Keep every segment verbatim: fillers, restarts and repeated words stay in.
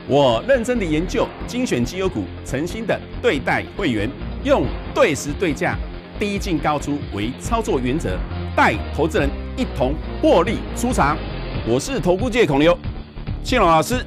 我认真的研究，精选绩优股，诚心的对待会员，用对时对价、低进高出为操作原则，带投资人一同获利出场。我是投顾界孔刘，庆隆老师。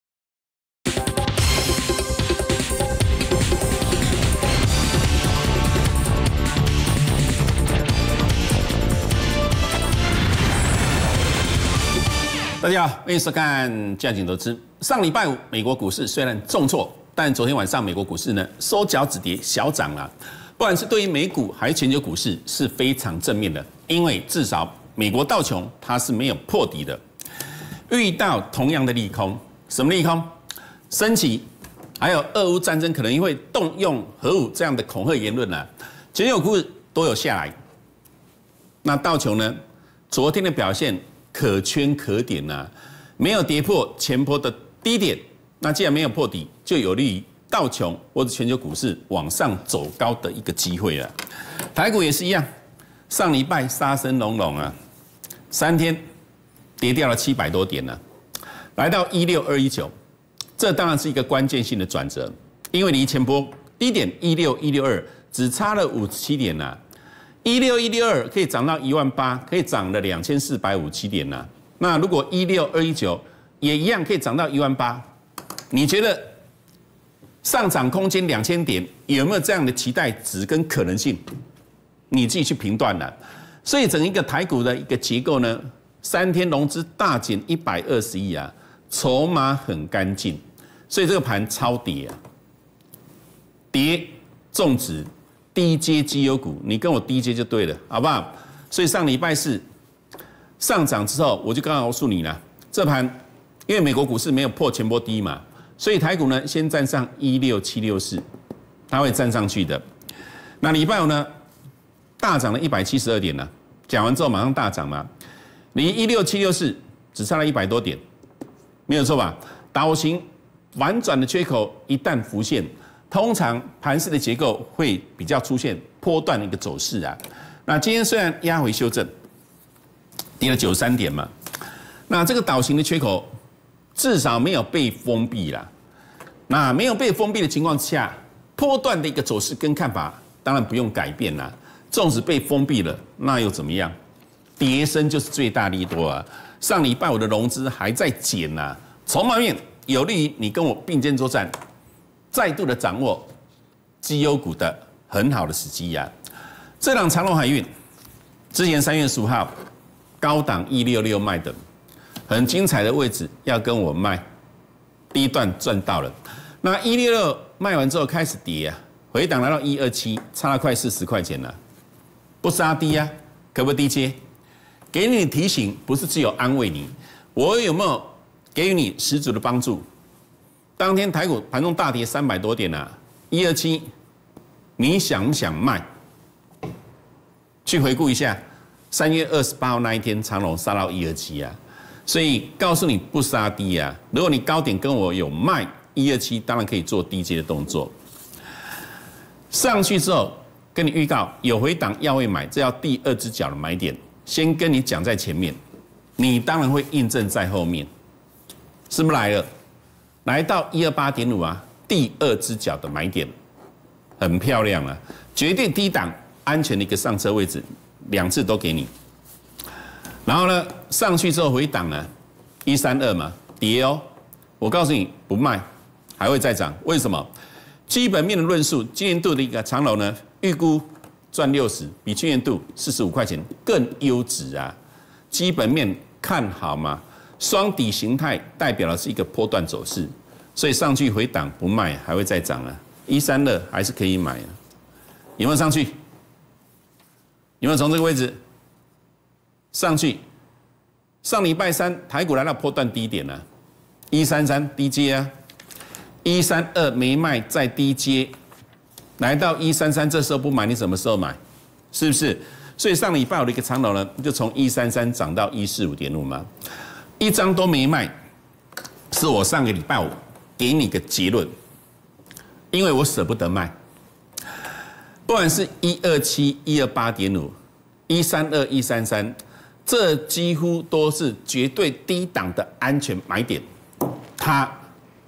大家好，欢迎收看价值投资。上礼拜五，美国股市虽然重挫，但昨天晚上美国股市呢收脚止跌，小涨了。不管是对于美股还是全球股市是非常正面的，因为至少美国道琼它是没有破底的。遇到同样的利空，什么利空？升息，还有俄乌战争可能会动用核武这样的恐吓言论啊，全球股市都有下来。那道琼呢？昨天的表现可圈可点呐、啊，没有跌破前波的低点。那既然没有破底，就有利于道琼或者全球股市往上走高的一个机会了。台股也是一样，上礼拜杀声隆隆啊，三天跌掉了七百多点呢、啊，来到一六二一九，这当然是一个关键性的转折，因为离前波低点一六一六二只差了五十七点呐、啊。一六一六二可以涨到一万八，可以涨了两千四百五十七点呐、啊。那如果一六二一九也一样可以涨到一万八，你觉得上涨空间两千点有没有这样的期待值跟可能性？你自己去评断了。所以整一个台股的一个结构呢，三天融资大减一百二十亿啊，筹码很干净，所以这个盘超跌啊，跌重值。低阶绩优股，你跟我低阶就对了，好不好？所以上礼拜四上涨之后，我就刚告诉你了，这盘因为美国股市没有破前波低嘛，所以台股呢先站上一六七六四，它会站上去的。那礼拜五呢大涨了一百七十二点呢，讲完之后马上大涨嘛，离一六七六四只差了一百多点，没有错吧？倒型反转的缺口一旦浮现。通常盘势的结构会比较出现波段的一个走势啊。那今天虽然压回修正，跌了九十三点嘛，那这个倒型的缺口至少没有被封闭啦。那没有被封闭的情况下，波段的一个走势跟看法当然不用改变啦。纵使被封闭了，那又怎么样？跌升就是最大利多啊。上礼拜我的融资还在减呐、啊，筹码面有利于你跟我并肩作战。再度的掌握绩优股的很好的时机呀、啊！这档长荣海运之前三月十五号高档一六六卖的，很精彩的位置要跟我卖，第一段赚到了。那一六六卖完之后开始跌啊，回档来到一二七，差了快四十块钱了，不杀低啊，可不可以低接？给你提醒不是只有安慰你，我有没有给予你十足的帮助？当天台股盘中大跌三百多点啊，一二七，你想不想卖？去回顾一下，三月二十八号那一天，长荣杀到一二七啊，所以告诉你不杀低啊。如果你高点跟我有卖一二七，当然可以做低阶的动作。上去之后，跟你预告有回档要会买，这要第二只脚的买点，先跟你讲在前面，你当然会印证在后面，是不是来了？来到一二八点五啊，第二只脚的买点，很漂亮啊，绝对低档安全的一个上车位置，两次都给你。然后呢，上去之后回档呢，一三二嘛，跌哦。我告诉你不卖，还会再涨。为什么？基本面的论述，今年度的一个长荣呢，预估赚六十，比去年度四十五块钱更优质啊。基本面看好嘛。双底形态代表的是一个波段走势，所以上去回档不卖，还会再涨啊。一三二还是可以买啊。有没有上去？有没有从这个位置上去？上礼拜三台股来到波段低点了、啊，一三三低接啊，一三二没卖再低接，来到一三三这时候不买，你什么时候买？是不是？所以上礼拜我的一个长龙呢，就从一三三涨到一四五点五嘛。一张都没卖，是我上个礼拜五给你个结论，因为我舍不得卖。不管是一二七、一二八点五、一三二、一三三，这几乎都是绝对低档的安全买点，它不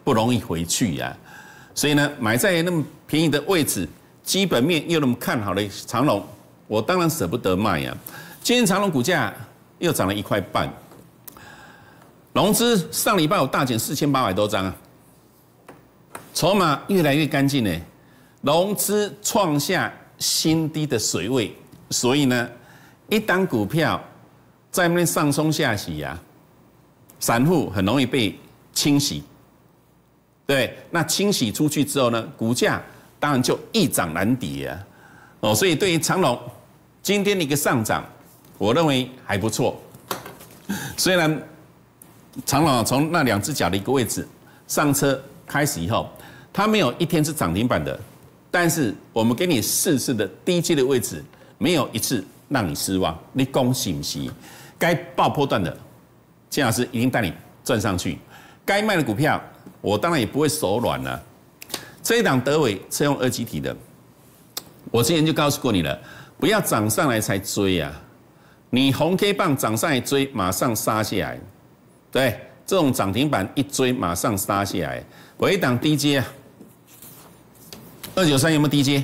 不容易回去呀、啊。所以呢，买在那么便宜的位置，基本面又那么看好的长荣，我当然舍不得卖呀、啊。今天长荣股价又涨了一块半，融资上礼拜有大减四千八百多张啊，筹码越来越干净呢，融资创下新低的水位，所以呢，一档股票在那边上冲下洗呀、啊，散户很容易被清洗，对，那清洗出去之后呢，股价当然就一涨难跌啊，哦，所以对于长荣今天的一个上涨，我认为还不错，虽然长荣从那两只脚的一个位置上车开始以后，它没有一天是涨停板的，但是我们给你四次的低阶的位置，没有一次让你失望。你恭喜不喜？该爆波段的，建老师一定带你赚上去。该卖的股票，我当然也不会手软了、啊。这一档德伟车用二极体的，我之前就告诉过你了，不要涨上来才追啊！你红 K 棒涨上来追，马上杀下来。对，这种涨停板一追，马上杀下来。我一档低阶啊，二九三有没有低阶？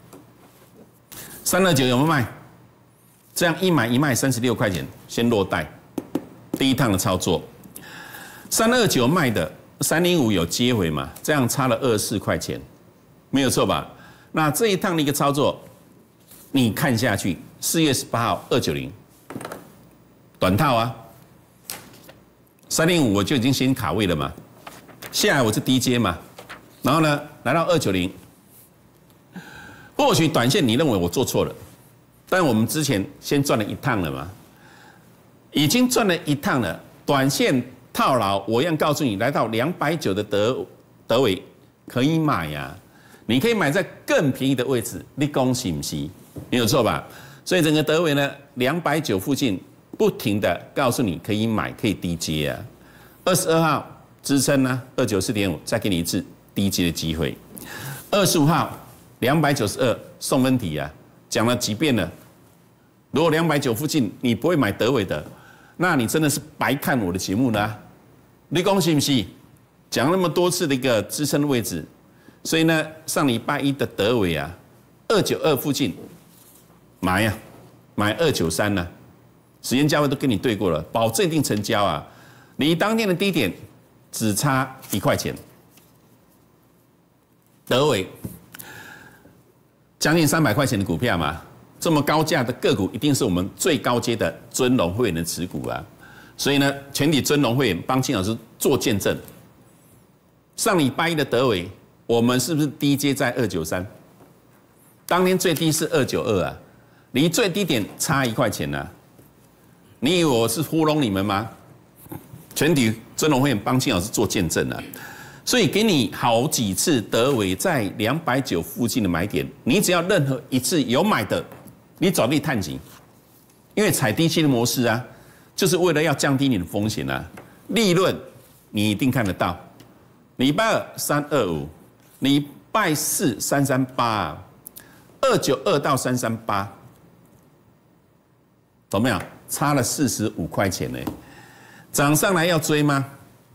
三二九有没有卖？这样一买一卖三十六块钱，先落袋。第一趟的操作，三二九卖的三零五有接回嘛？这样差了二十四块钱，没有错吧？那这一趟的一个操作，你看下去，四月十八号二九零短套啊。三零五我就已经先卡位了嘛，下来我是低阶嘛，然后呢来到二九零，或许短线你认为我做错了，但我们之前先赚了一趟了嘛，已经赚了一趟了，短线套牢，我一样告诉你，来到两百九的德德伟可以买呀、啊，你可以买在更便宜的位置，你恭喜不喜？没有错吧？所以整个德伟呢，两百九附近。不停的告诉你可以买，可以低接啊。二十二号支撑呢，二九四点五，再给你一次低接的机会。二十五号两百九十二送分题啊，讲了几遍了。如果两百九附近你不会买德伟的，那你真的是白看我的节目呢。你恭喜不喜？讲那么多次的一个支撑位置，所以呢，上礼拜一的德伟啊，二九二附近买呀、啊，买二九三呢。时间价位都跟你对过了，保证一定成交啊！离当天的低点只差一块钱。德伟将近三百块钱的股票嘛，这么高价的个股，一定是我们最高阶的尊荣会员的持股啊！所以呢，全体尊荣会员帮金老师做见证。上礼拜一的德伟，我们是不是低阶在二九三？当天最低是二九二啊，离最低点差一块钱呢、啊。你以为我是糊弄你们吗？全体尊荣会员帮金老师做见证了、啊，所以给你好几次德伟在两百九附近的买点，你只要任何一次有买的，你早可以探底，因为踩低期的模式啊，就是为了要降低你的风险啊，利润你一定看得到。礼拜二三二五，礼拜四三三八，二九二到三三八，懂没有？差了四十五块钱呢，涨上来要追吗？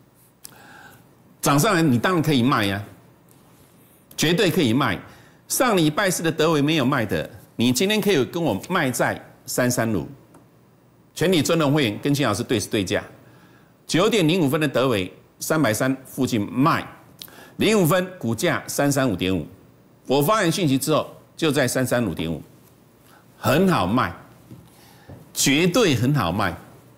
涨上来你当然可以卖呀、啊，绝对可以卖。上礼拜四的德伟没有卖的，你今天可以跟我卖在三三五。全体尊荣会员跟金老师对时对价，九点零五分的德伟三百三附近卖，零五分股价三三五点五，我发完讯息之后就在三三五点五，很好卖。绝对很好卖。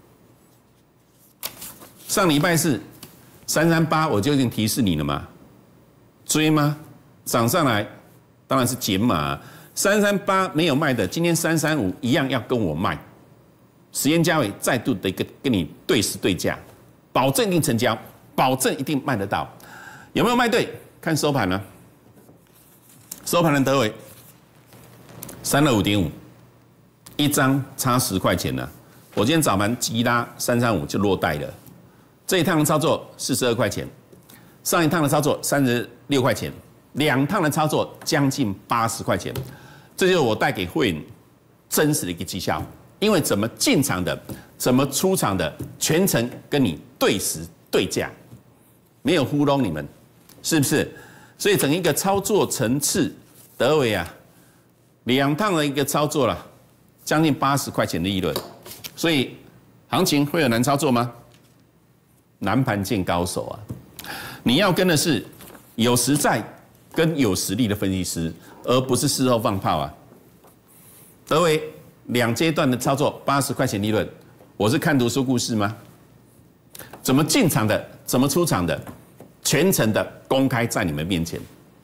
上礼拜四三三八，我就已经提示你了嘛，追吗？涨上来当然是减码。三三八没有卖的，今天三三五一样要跟我卖。时间价位再度的一个跟你对时对价，保证一定成交，保证一定卖得到。有没有卖对？看收盘呢？收盘的德伟三二五点五。一张差十块钱呢，我今天早盘急拉三三五就落袋了。这一趟的操作四十二块钱，上一趟的操作三十六块钱，两趟的操作将近八十块钱，这就是我带给会员真实的一个绩效。因为怎么进场的，怎么出场的，全程跟你对时对价，没有糊弄你们， 是不是？所以整一个操作层次，德微啊，两趟的一个操作了，将近八十块钱的利润，所以行情会有难操作吗？难盘见高手啊！你要跟的是有实在跟有实力的分析师，而不是事后放炮啊。德微两阶段的操作，八十块钱利润，我是看图说故事吗？怎么进场的，怎么出场的，全程的公开在你们面前。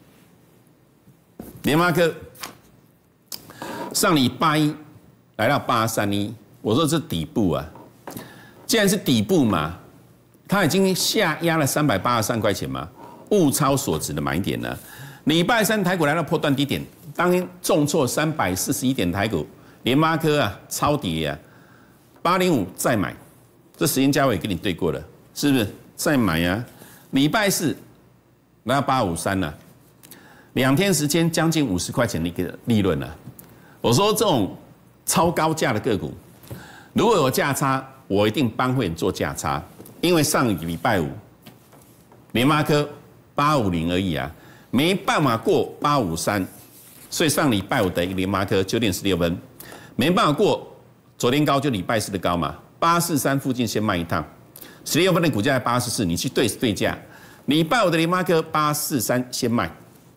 联发科上礼拜一来到八三一，我说这底部啊，既然是底部嘛，它已经下压了三百八十三块钱嘛，物超所值的买点了。礼拜三台股来到波段低点，当天重挫三百四十一点台股，联发科啊超跌啊，八零五再买，这时间价位跟你对过了，是不是？再买啊！礼拜四来到八五三了，两天时间将近五十块钱的一个利润了。我说这种超高价的个股，如果有价差，我一定帮会员做价差，因为上个礼拜五联发科八五零而已啊，没办法过八五三，所以上礼拜五的一个联发科九点十六分，没办法过昨天高就礼拜四的高嘛，八四三附近先卖一趟，十六分的股价在八十四，你去对对价，礼拜五的联发科八四三先卖，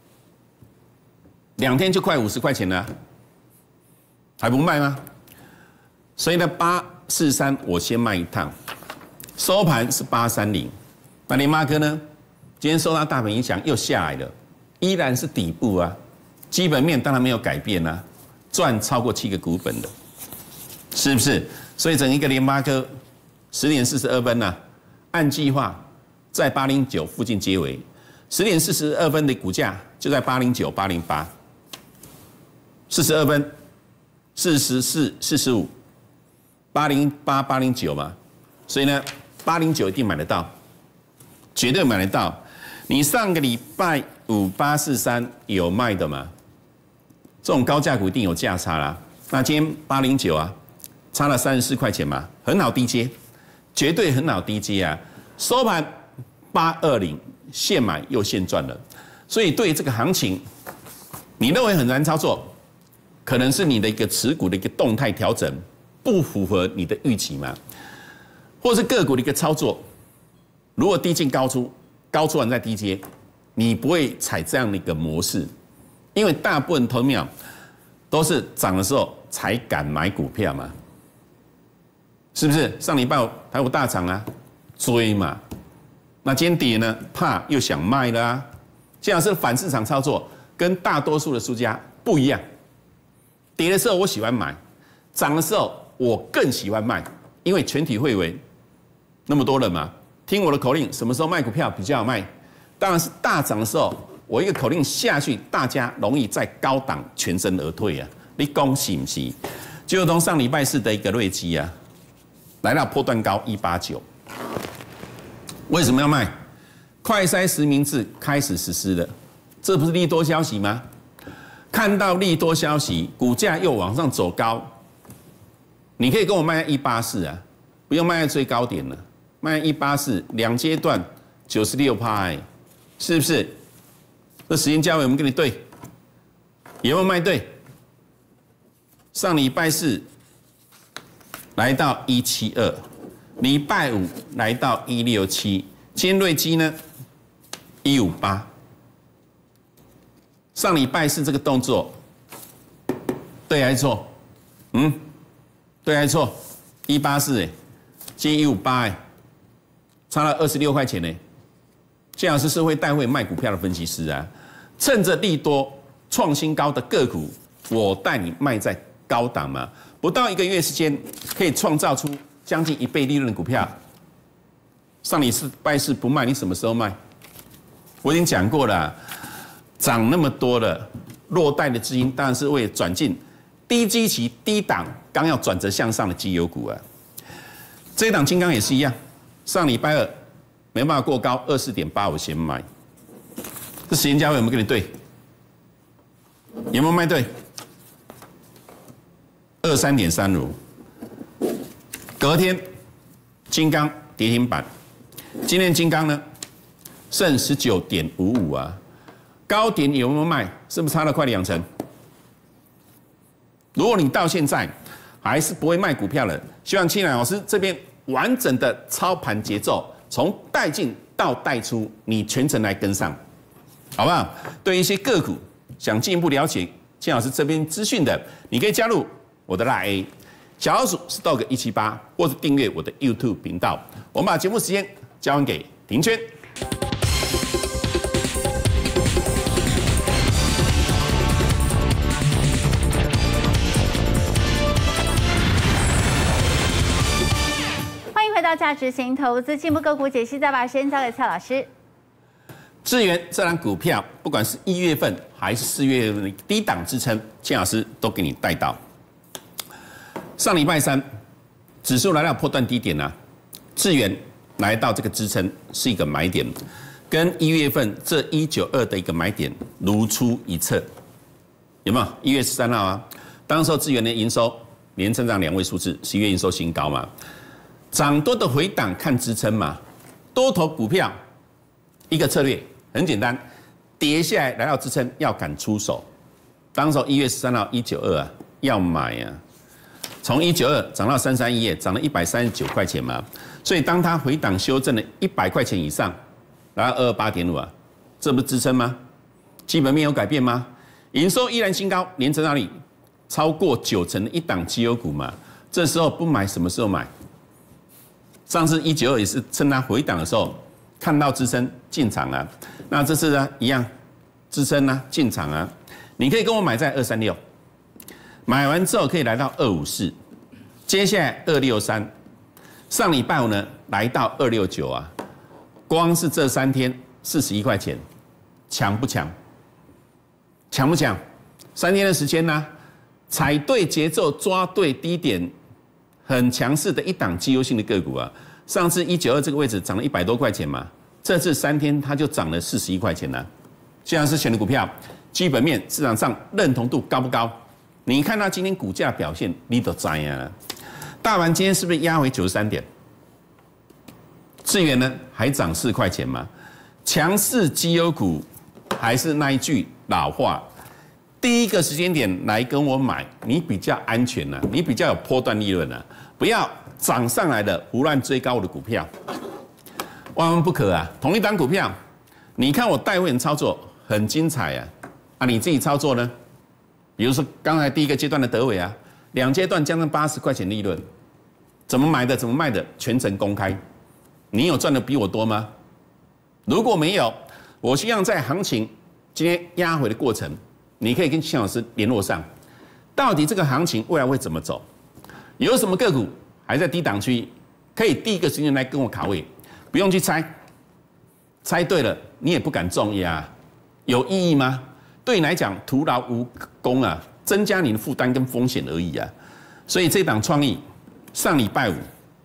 两天就快五十块钱了，还不卖吗？所以呢，八四三我先卖一趟，收盘是八三零，那联发科呢？今天受到大盘影响又下来了，依然是底部啊，基本面当然没有改变啊，赚超过七个股本的，是不是？所以整一个联发科十点四十二分呢、啊，按计划在八零九附近接尾，十点四十二分的股价就在八零九、八零八，四十二分、四十四、四十五、八零八、八零九嘛，所以呢，八零九一定买得到，绝对买得到。你上个礼拜五八四三有卖的嘛？这种高价股一定有价差啦。那今天八零九啊，差了三十四块钱嘛，很好低接，绝对很好低接啊。收盘八二零，现买又现赚了。所以对这个行情，你认为很难操作，可能是你的一个持股的一个动态调整不符合你的预期嘛，或是个股的一个操作，如果低进高出。高出完再低接，你不会采这样的一个模式，因为大部分投资者都是涨的时候才敢买股票嘛，是不是？上礼拜台股大涨啊，追嘛，那今天跌呢，怕又想卖了啊，这样是反市场操作，跟大多数的输家不一样。跌的时候我喜欢买，涨的时候我更喜欢卖，因为全体会员那么多人嘛。听我的口令，什么时候卖股票比较好卖？当然是大涨的时候，我一个口令下去，大家容易在高档全身而退啊！你讲是不是？就从上礼拜四的一个瑞基啊，来到波段高一八九，为什么要卖？快筛实名制开始实施了，这不是利多消息吗？看到利多消息，股价又往上走高，你可以跟我卖在一八四啊，不用卖在最高点了。卖一八四两阶段九十六趴，是不是？这时间价位我们跟你对，有没有卖对？上礼拜四来到一七二，礼拜五来到一六七，今天瑞基呢一五八。上礼拜四这个动作对还是错？嗯，对还是错？一八四哎，今天一五八哎。差了二十六块钱呢，建老师是会带会卖股票的分析师啊，趁着利多创新高的个股，我带你卖在高档嘛，不到一个月时间可以创造出将近一倍利润的股票。上礼拜四不卖，你什么时候卖？我已经讲过了，涨那么多了，落袋的资金当然是为了转进低基期、低档刚要转折向上的绩优股啊。这一档金刚也是一样。上礼拜二没办法过高，二四点八我先买。这时间价位有没有跟你对？有没有卖对？二三点三五。隔天金刚跌停板，今天金刚呢剩十九点五五啊，高点有没有卖？是不是差了快两成？如果你到现在还是不会卖股票了，希望清南老师这边完整的操盘节奏，从带进到带出，你全程来跟上，好不好？对一些个股想进一步了解清老师这边资讯的，你可以加入我的 Line 小老鼠 Stock 一七八，或者订阅我的 YouTube 频道。我们把节目时间交还给庭轩。 欢迎回到价值型投资进一步个股解析，再把时间交给蔡老师。 智原这档股票，不管是一月份还是四月份的低档支撑，千老师都给你带到。上礼拜三，指数来到波段低点啊，智原来到这个支撑是一个买点，跟一月份这一九二的一个买点如出一辙，有没有？一月十三号啊，当时候智原的营收年成长两位数字，十一月营收新高嘛，涨多的回档看支撑嘛，多头股票一个策略很简单，跌下来来到支撑要敢出手，当时候一月十三号一九二啊要买啊。从一九二涨到三三一，涨了一百三十九块钱嘛，所以当它回档修正了一百块钱以上，来到二二八点五啊，这不是支撑吗？基本面有改变吗？营收依然新高，年成长率超过九成的一档绩优股嘛，这时候不买什么时候买？上次一九二也是趁它回档的时候看到支撑进场啊，那这次呢一样支撑呢进场啊，你可以跟我买在二三六。买完之后可以来到二五四，接下来二六三，上礼拜五呢来到二六九啊，光是这三天四十一块钱，强不强？强不强？三天的时间呢、啊，踩对节奏，抓对低点，很强势的一档绩优性的个股啊。上次一九二这个位置涨了一百多块钱嘛，这次三天它就涨了四十一块钱了、啊。现在是选的股票，基本面市场上认同度高不高？你看到今天股价表现，你都知啊。大盘今天是不是压回九十三点？智原呢还涨四块钱嘛？强势绩优股还是那一句老话，第一个时间点来跟我买，你比较安全啊，你比较有波段利润啊，不要涨上来的胡乱追高我的股票，万万不可啊！同一档股票，你看我带会员操作很精彩啊，啊你自己操作呢？比如说刚才第一个阶段的德伟啊，两阶段将近八十块钱利润，怎么买的，怎么卖的，全程公开。你有赚的比我多吗？如果没有，我希望在行情今天压回的过程，你可以跟秦老师联络上，到底这个行情未来会怎么走？有什么个股还在低档区，可以第一个时间来跟我卡位，不用去猜，猜对了你也不敢重压，有意义吗？对你来讲徒劳无功啊，增加你的负担跟风险而已啊。所以这档创意上礼拜五，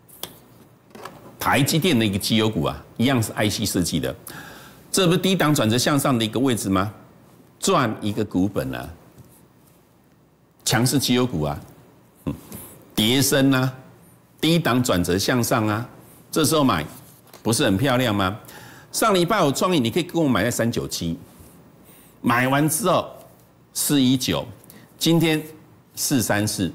台积电的一个绩优股啊，一样是 I C 设计的，这不是低档转折向上的一个位置吗？赚一个股本啊，强势绩优股啊，嗯，跌升啊，低档转折向上啊，这时候买不是很漂亮吗？上礼拜五创意你可以跟我买在三九七。买完之后四一九，今天四三四，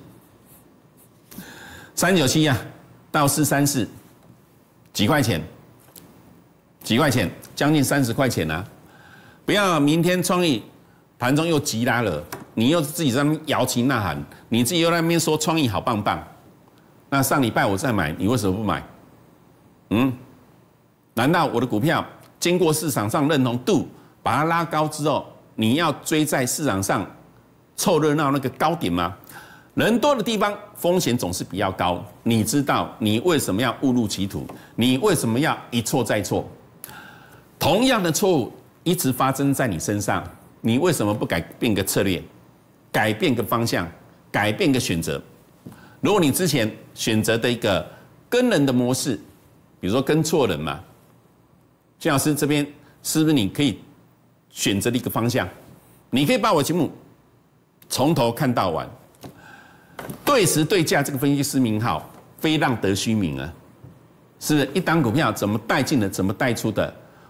三九七啊到四三四，几块钱？几块钱？将近三十块钱啊！不要明天创意盘中又急拉了，你又自己在那边摇旗呐喊，你自己又在那边说创意好棒棒。那上礼拜我再买，你为什么不买？嗯？难道我的股票经过市场上认同度把它拉高之后？你要追在市场上凑热闹那个高点吗？人多的地方风险总是比较高。你知道你为什么要误入歧途？你为什么要一错再错？同样的错误一直发生在你身上，你为什么不改变个策略，改变个方向，改变个选择？如果你之前选择的一个跟人的模式，比如说跟错人嘛，金老师这边是不是你可以？选择的一个方向，你可以把我节目从头看到完，对时对价这个分析师名号非让得虚名啊！是一档股票怎么带进的，怎么带出的，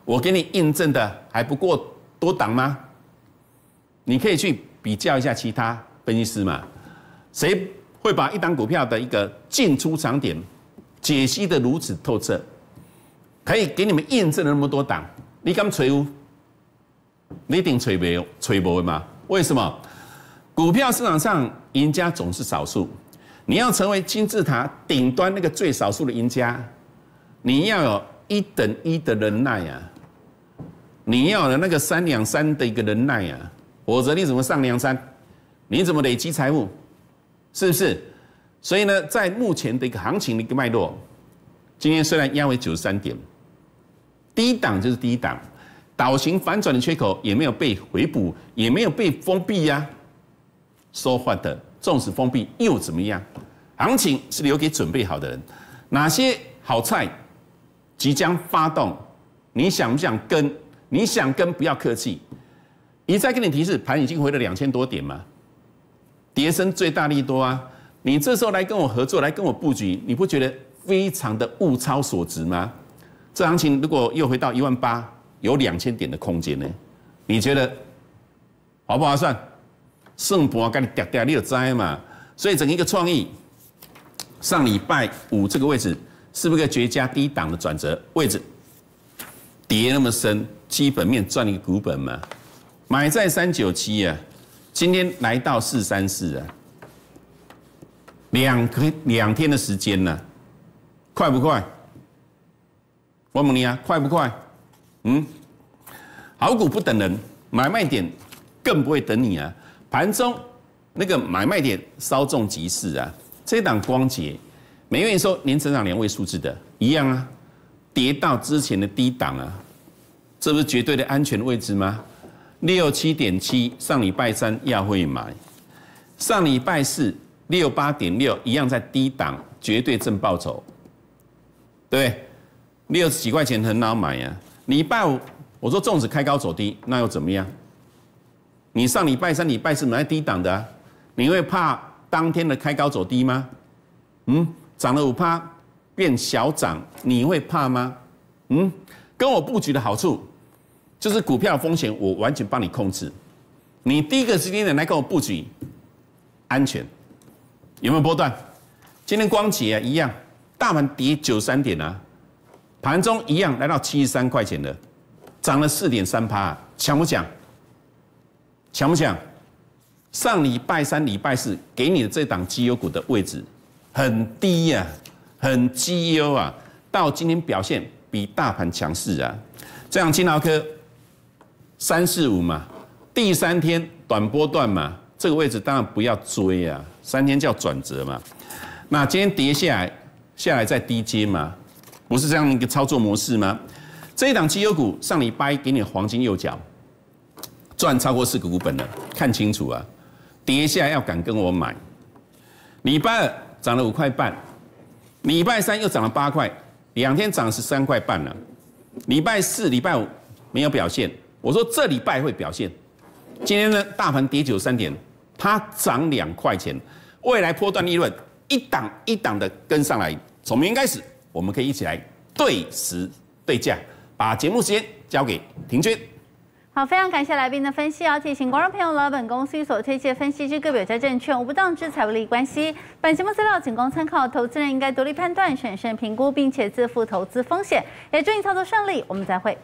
我给你印证的还不过多档吗？你可以去比较一下其他分析师嘛，谁会把一档股票的一个进出场点解析的如此透彻，可以给你们验证了那么多档？你敢吹有？你一定吹没有？吹不嘛？为什么？股票市场上赢家总是少数，你要成为金字塔顶端那个最少数的赢家，你要有一等一的忍耐啊，你要有那个三两三的一个忍耐啊，否则你怎么上梁山？你怎么累积财富？是不是？所以呢，在目前的一个行情的一个脉络，今天虽然压为九十三点，第一档就是第一档，倒型反转的缺口也没有被回补，也没有被封闭呀、啊。说话的，纵使封闭又怎么样？行情是留给准备好的人。哪些好菜即将发动？你想不想跟？你想跟不要客气。一再跟你提示，盘已经回了两千多点嘛，跌升最大利多啊！你这时候来跟我合作，来跟我布局，你不觉得非常的物超所值吗？这行情如果又回到一万八，有两千点的空间呢？你觉得划不划算？胜盘跟你跌跌，你就知嘛。所以整一个创意，上礼拜五这个位置是不是个绝佳低档的转折位置？跌那么深，基本面赚一个股本嘛。买在三九七啊，今天来到四三四啊，两个两天的时间呢、啊，快不快？我问你啊，快不快？嗯，好股不等人，买卖点更不会等你啊。盘中那个买卖点稍纵即逝啊，这档光捷，每月营收年成长两位数字的一样啊，跌到之前的低档啊，这不是绝对的安全位置吗？六七点七，上礼拜三要会买，上礼拜四六八点六，一样在低档，绝对正报酬，对不对？六十几块钱很好买呀、啊。礼拜五我说纵使开高走低，那又怎么样？你上礼拜三、礼拜四买在低档的、啊，你会怕当天的开高走低吗？嗯，涨了五趴变小涨，你会怕吗？嗯，跟我布局的好处就是股票风险我完全帮你控制，你第一个时间点来跟我布局，安全，有没有波段？今天光捷啊一样，大盘跌九十三点啊，盘中一样来到七十三块钱了，涨了四点三趴，强不强？强不强？上礼拜三、礼拜四给你的这档绩优股的位置很低呀、啊，很绩优啊，到今天表现比大盘强势啊。这样金豪科三四五嘛，第三天短波段嘛，这个位置当然不要追啊，三天叫转折嘛。那今天跌下来，下来再低接嘛，不是这样一个操作模式吗？这一档绩优股上礼拜给你黄金右脚。赚超过四个股本了，看清楚啊！跌下来要敢跟我买。礼拜二涨了五块半，礼拜三又涨了八块，两天涨十三块半了。礼拜四、礼拜五没有表现，我说这礼拜会表现。今天呢，大盘跌九十三点，它涨两块钱，未来波段利润一档一档的跟上来。从明天开始，我们可以一起来对时对价，把节目时间交给庭娟。 好，非常感谢来宾的分析。要提醒观众朋友了，本公司所推荐分析之个别有价证券无不当之财务利益关系。本节目资料仅供参考，投资人应该独立判断、审慎评估，并且自负投资风险。也祝你操作顺利，我们再会。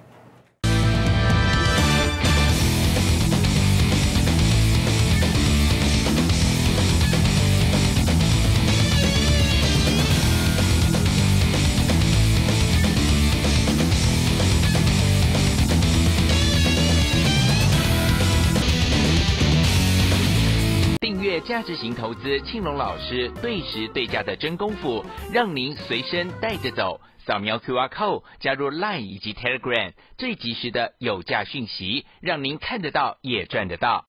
价值型投资，庆隆老师对时对价的真功夫，让您随身带着走。扫描 Q R code 加入 Line 以及 Telegram， 最及时的有价讯息，让您看得到也赚得到。